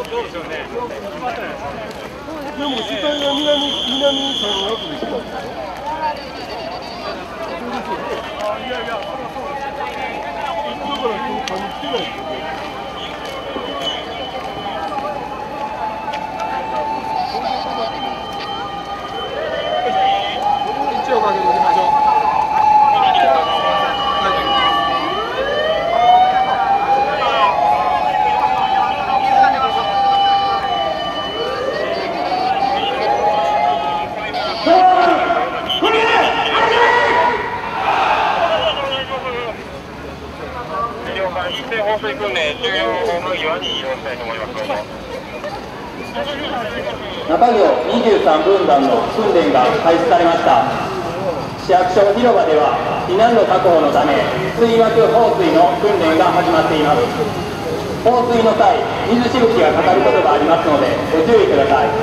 そうですよね。決まってないです。 でも主体が南3枠でした。 いやいや、それはそうですよ。 だから今日来てないんですよね。 一応かけておきましょう。 放水訓練、重要ホーム岩に移動したいと思います。 中行23分団の訓練が開始されました。市役所広場では避難路確保のため水膜放水の訓練が始まっています。放水の際、水しぶきがかかることがありますのでご注意ください。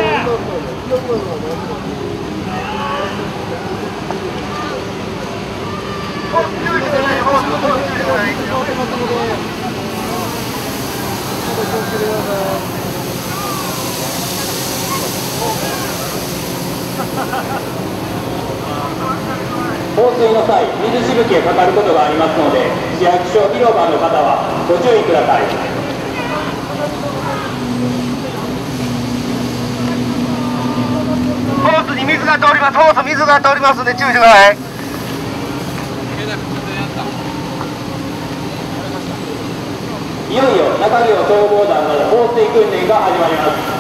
放水の際、水しぶきがかかることがありますので、市役所広場の方はご注意ください。 ホースに水が通ります。ホース水が通りますので注意してください。 いよいよ中行消防団の放水訓練が始まります。